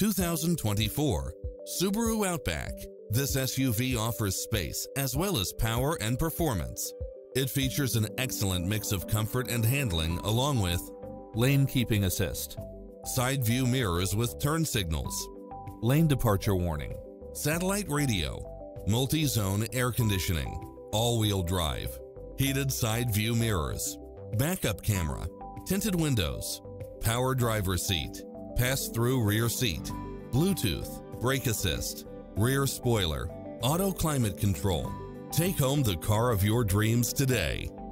2024 Subaru Outback. This SUV offers space as well as power and performance. It features an excellent mix of comfort and handling along with lane keeping assist, side view mirrors with turn signals, lane departure warning, satellite radio, multi-zone air conditioning, all-wheel drive, heated side view mirrors, backup camera, tinted windows, power driver seat, pass-through rear seat, Bluetooth, brake assist, rear spoiler, auto climate control. Take home the car of your dreams today.